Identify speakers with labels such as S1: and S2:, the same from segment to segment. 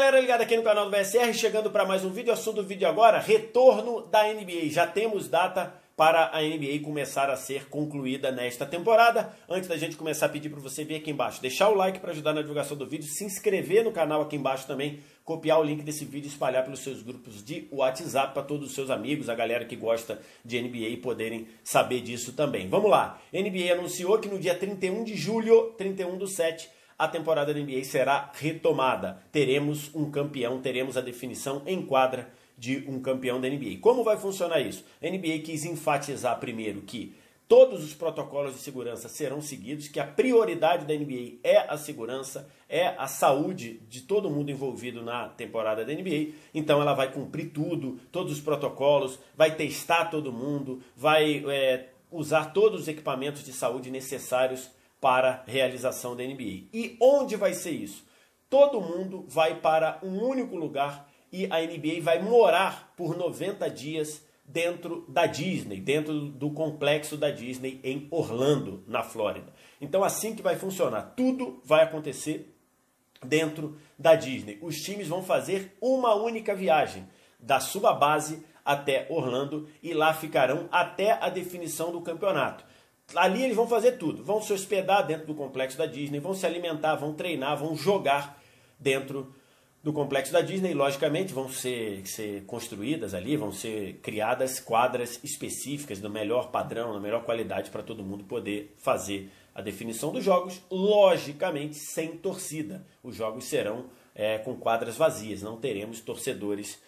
S1: galera ligada aqui no canal do BSR, chegando para mais um vídeo. Assunto do vídeo agora, retorno da NBA. Já temos data para a NBA começar a ser concluída nesta temporada. Antes da gente começar, pedir para você vir aqui embaixo, deixar o like para ajudar na divulgação do vídeo, se inscrever no canal aqui embaixo também, copiar o link desse vídeo e espalhar pelos seus grupos de WhatsApp para todos os seus amigos, a galera que gosta de NBA poderem saber disso também. Vamos lá, NBA anunciou que no dia 31 de julho, 31/7, a temporada da NBA será retomada. Teremos um campeão, teremos a definição em quadra de um campeão da NBA. Como vai funcionar isso? A NBA quis enfatizar primeiro que todos os protocolos de segurança serão seguidos, que a prioridade da NBA é a segurança, é a saúde de todo mundo envolvido na temporada da NBA. Então ela vai cumprir tudo, todos os protocolos, vai testar todo mundo, vai usar todos os equipamentos de saúde necessários para a realização da NBA. E onde vai ser isso? Todo mundo vai para um único lugar e a NBA vai morar por 90 dias dentro da Disney, dentro do complexo da Disney em Orlando, na Flórida. Então assim que vai funcionar, tudo vai acontecer dentro da Disney. Os times vão fazer uma única viagem da sua base até Orlando e lá ficarão até a definição do campeonato. Ali eles vão fazer tudo, vão se hospedar dentro do complexo da Disney, vão se alimentar, vão treinar, vão jogar dentro do complexo da Disney. Logicamente vão ser construídas ali, vão ser criadas quadras específicas do melhor padrão, da melhor qualidade para todo mundo poder fazer a definição dos jogos, logicamente sem torcida. Os jogos serão com quadras vazias, não teremos torcedores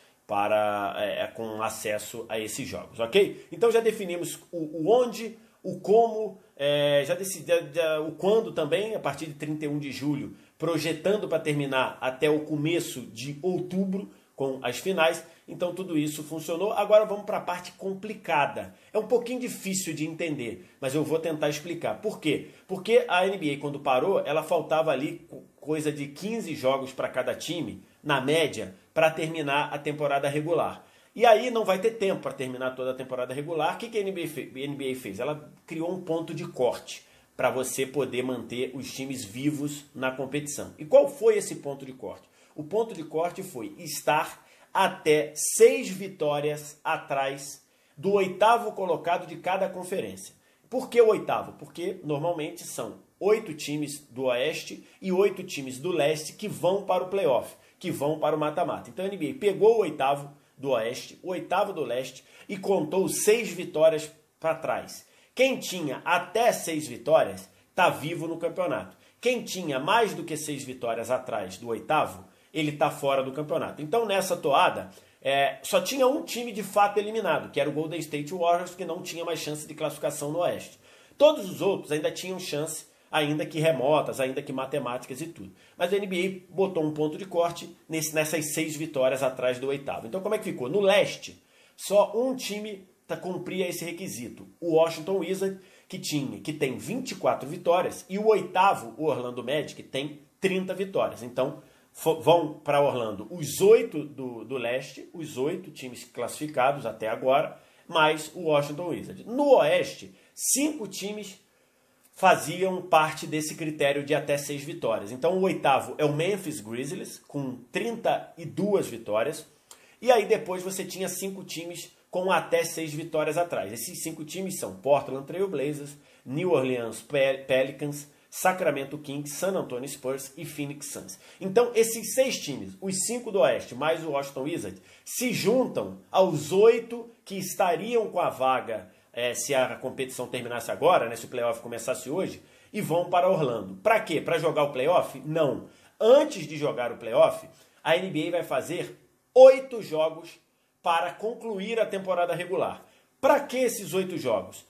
S1: com acesso a esses jogos, ok? Então já definimos o onde, o como, já decidi o quando também, a partir de 31 de julho, projetando para terminar até o começo de outubro com as finais. Então tudo isso funcionou. Agora vamos para a parte complicada. É um pouquinho difícil de entender, mas eu vou tentar explicar. Por quê? Porque a NBA, quando parou, ela faltava ali coisa de 15 jogos para cada time, na média, para terminar a temporada regular. E aí não vai ter tempo para terminar toda a temporada regular. O que a NBA fez? Ela criou um ponto de corte para você poder manter os times vivos na competição. E qual foi esse ponto de corte? O ponto de corte foi estar até 6 vitórias atrás do 8º colocado de cada conferência. Por que o 8º? Porque normalmente são 8 times do Oeste e 8 times do Leste que vão para o playoff, que vão para o mata-mata. Então a NBA pegou o 8º do Oeste, o 8º do Leste e contou 6 vitórias para trás. Quem tinha até 6 vitórias está vivo no campeonato. Quem tinha mais do que 6 vitórias atrás do 8º, ele está fora do campeonato. Então nessa toada, só tinha um time de fato eliminado, que era o Golden State Warriors, que não tinha mais chance de classificação no Oeste. Todos os outros ainda tinham chance, ainda que remotas, ainda que matemáticas e tudo. Mas a NBA botou um ponto de corte nessas 6 vitórias atrás do 8º. Então como é que ficou? No Leste, só um time cumpria esse requisito. O Washington Wizards, que tem 24 vitórias, e o 8º, o Orlando Magic, tem 30 vitórias. Então vão para Orlando os 8 do Leste, os 8 times classificados até agora, mais o Washington Wizards. No Oeste, 5 times faziam parte desse critério de até 6 vitórias. Então o 8º é o Memphis Grizzlies, com 32 vitórias. E aí depois você tinha 5 times com até 6 vitórias atrás. Esses 5 times são Portland Trail Blazers, New Orleans Pelicans, Sacramento Kings, San Antonio Spurs e Phoenix Suns. Então esses 6 times, os 5 do Oeste mais o Washington Wizards, se juntam aos 8 que estariam com a vaga se a competição terminasse agora, né, se o playoff começasse hoje, e vão para Orlando. Para quê? Para jogar o playoff? Não. Antes de jogar o playoff, a NBA vai fazer 8 jogos para concluir a temporada regular. Para que esses 8 jogos?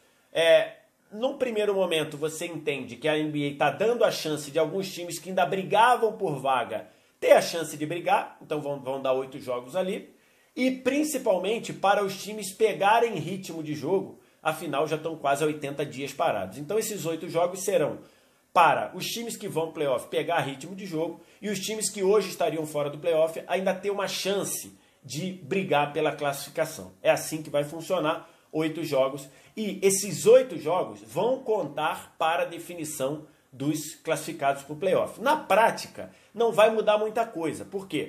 S1: Num primeiro momento você entende que a NBA está dando a chance de alguns times que ainda brigavam por vaga ter a chance de brigar, então vão dar 8 jogos ali, e principalmente para os times pegarem ritmo de jogo, afinal já estão quase 80 dias parados. Então esses 8 jogos serão para os times que vão playoff pegar ritmo de jogo e os times que hoje estariam fora do playoff ainda ter uma chance de brigar pela classificação. É assim que vai funcionar 8 jogos. E esses 8 jogos vão contar para a definição dos classificados para o playoff. Na prática, não vai mudar muita coisa. Por quê?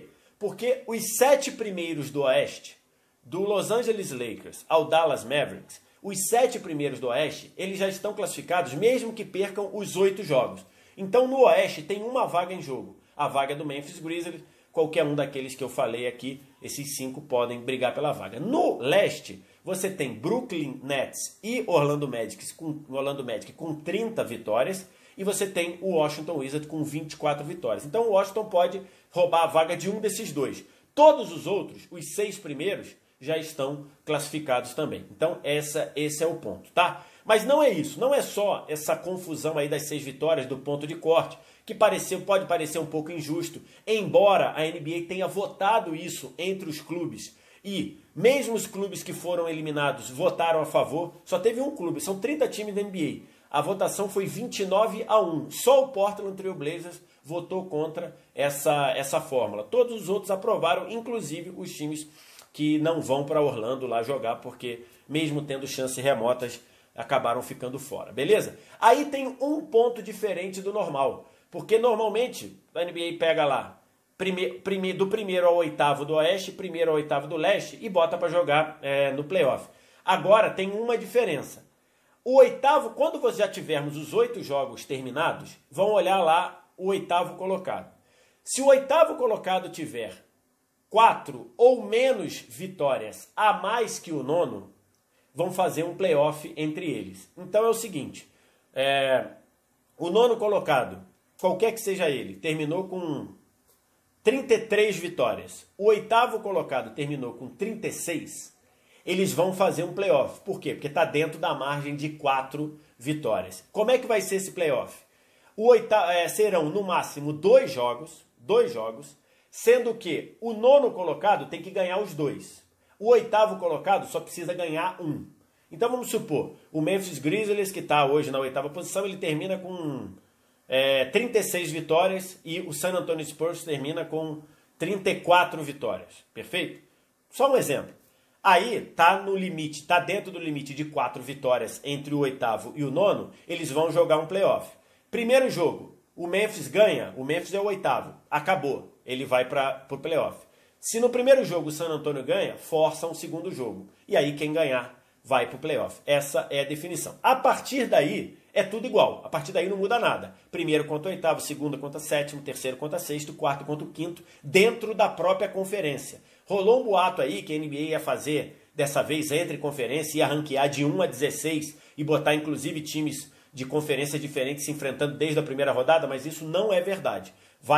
S1: Porque os 7 primeiros do Oeste, do Los Angeles Lakers ao Dallas Mavericks, os 7 primeiros do Oeste, eles já estão classificados mesmo que percam os 8 jogos. Então no Oeste tem uma vaga em jogo, a vaga do Memphis Grizzlies. Qualquer um daqueles que eu falei aqui, esses 5 podem brigar pela vaga. No Leste, você tem Brooklyn Nets e Orlando Magic com 30 vitórias, e você tem o Washington Wizards com 24 vitórias. Então o Washington pode roubar a vaga de um desses dois. Todos os outros, os 6 primeiros, já estão classificados também. Então esse é o ponto, tá? Mas não é isso, não é só essa confusão aí das 6 vitórias do ponto de corte, que pode parecer um pouco injusto, embora a NBA tenha votado isso entre os clubes, e mesmo os clubes que foram eliminados votaram a favor, só teve um clube, são 30 times da NBA, a votação foi 29-1, só o Portland Trail Blazers votou contra essa fórmula, todos os outros aprovaram, inclusive os times que não vão para Orlando lá jogar, porque mesmo tendo chances remotas, acabaram ficando fora, beleza? Aí tem um ponto diferente do normal, porque normalmente a NBA pega lá do primeiro ao oitavo do Oeste, primeiro ao oitavo do Leste e bota para jogar no playoff. Agora tem uma diferença. O oitavo, quando você já tivermos os 8 jogos terminados, vão olhar lá o oitavo colocado. Se o oitavo colocado tiver 4 ou menos vitórias a mais que o nono, vão fazer um playoff entre eles. Então é o seguinte, o nono colocado, qualquer que seja ele, terminou com 33 vitórias. O oitavo colocado terminou com 36. Eles vão fazer um playoff. Por quê? Porque está dentro da margem de 4 vitórias. Como é que vai ser esse playoff? Serão no máximo 2 jogos, sendo que o nono colocado tem que ganhar os 2. O oitavo colocado só precisa ganhar 1. Então vamos supor, o Memphis Grizzlies, que está hoje na 8ª posição, ele termina com 36 vitórias e o San Antonio Spurs termina com 34 vitórias. Perfeito? Só um exemplo. Aí tá no limite, tá dentro do limite de 4 vitórias entre o oitavo e o nono, eles vão jogar um playoff. Primeiro jogo, o Memphis ganha, o Memphis é o oitavo, acabou, ele vai para o playoff. Se no primeiro jogo o San Antonio ganha, força um segundo jogo. E aí quem ganhar vai para o playoff. Essa é a definição. A partir daí, é tudo igual. A partir daí não muda nada. Primeiro contra o oitavo, segundo contra o sétimo, terceiro contra o sexto, quarto contra o quinto, dentro da própria conferência. Rolou um boato aí que a NBA ia fazer, dessa vez, entre conferência, ia ranquear de 1 a 16 e botar inclusive times de conferências diferentes se enfrentando desde a primeira rodada, mas isso não é verdade.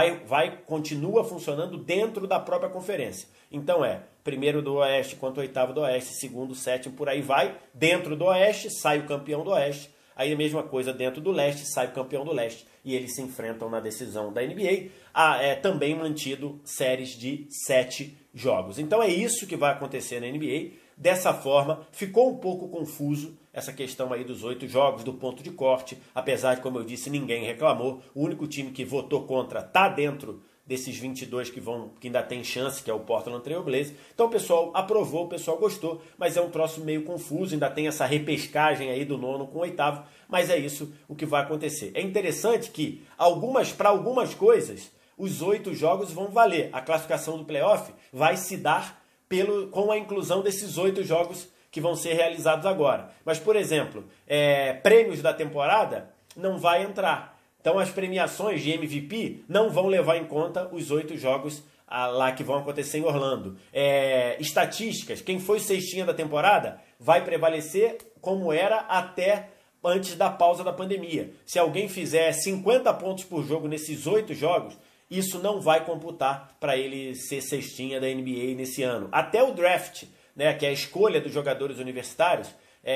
S1: Continua funcionando dentro da própria conferência. Então primeiro do Oeste contra o oitavo do Oeste, segundo, sétimo, por aí vai. Dentro do Oeste, sai o campeão do Oeste. Aí a mesma coisa dentro do Leste, sai o campeão do Leste. E eles se enfrentam na decisão da NBA. Também mantido séries de 7 jogos. Então é isso que vai acontecer na NBA. Dessa forma, ficou um pouco confuso essa questão aí dos 8 jogos, do ponto de corte. Apesar de, como eu disse, ninguém reclamou. O único time que votou contra está dentro desses 22 que ainda tem chance, que é o Portland Trail Blazers. Então o pessoal aprovou, o pessoal gostou, mas é um troço meio confuso, ainda tem essa repescagem aí do nono com o oitavo, mas é isso o que vai acontecer. É interessante que para algumas coisas, os 8 jogos vão valer. A classificação do playoff vai se dar com a inclusão desses 8 jogos que vão ser realizados agora. Mas, por exemplo, prêmios da temporada não vai entrar. Então as premiações de MVP não vão levar em conta os 8 jogos lá que vão acontecer em Orlando. Estatísticas, quem foi cestinha da temporada vai prevalecer como era até antes da pausa da pandemia. Se alguém fizer 50 pontos por jogo nesses 8 jogos, isso não vai computar para ele ser cestinha da NBA nesse ano. Até o draft, né, que é a escolha dos jogadores universitários,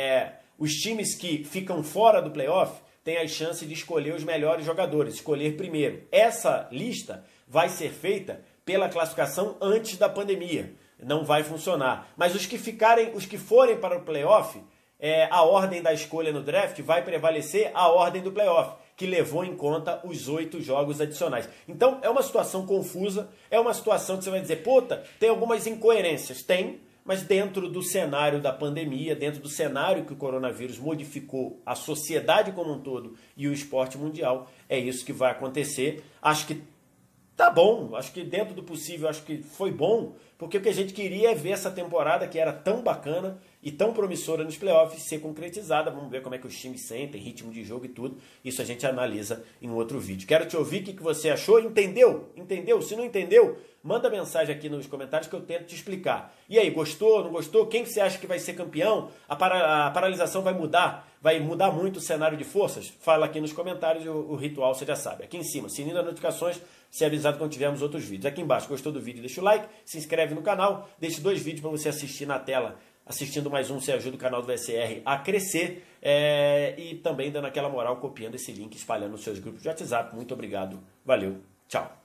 S1: os times que ficam fora do playoff tem a chance de escolher os melhores jogadores, escolher primeiro. Essa lista vai ser feita pela classificação antes da pandemia. Não vai funcionar. Mas os que forem para o playoff, a ordem da escolha no draft vai prevalecer a ordem do playoff, que levou em conta os 8 jogos adicionais. Então é uma situação confusa, é uma situação que você vai dizer, puta, tem algumas incoerências. Tem, mas dentro do cenário da pandemia, dentro do cenário que o coronavírus modificou a sociedade como um todo e o esporte mundial, é isso que vai acontecer. Acho que tá bom, acho que dentro do possível, acho que foi bom, porque o que a gente queria é ver essa temporada que era tão bacana e tão promissora nos playoffs ser concretizada. Vamos ver como é que os times sentem, ritmo de jogo e tudo. Isso a gente analisa em outro vídeo. Quero te ouvir o que você achou. Entendeu? Entendeu? Se não entendeu, manda mensagem aqui nos comentários que eu tento te explicar. E aí, gostou, não gostou? Quem você acha que vai ser campeão? A paralisação vai mudar? Vai mudar muito o cenário de forças? Fala aqui nos comentários, o ritual você já sabe. Aqui em cima, sininho das notificações, ser avisado quando tivermos outros vídeos. Aqui embaixo, gostou do vídeo? Deixa o like, se inscreve no canal, deixa 2 vídeos para você assistir na tela. Assistindo mais um, você ajuda o canal do VSR a crescer e também dando aquela moral, copiando esse link, espalhando nos seus grupos de WhatsApp. Muito obrigado, valeu, tchau.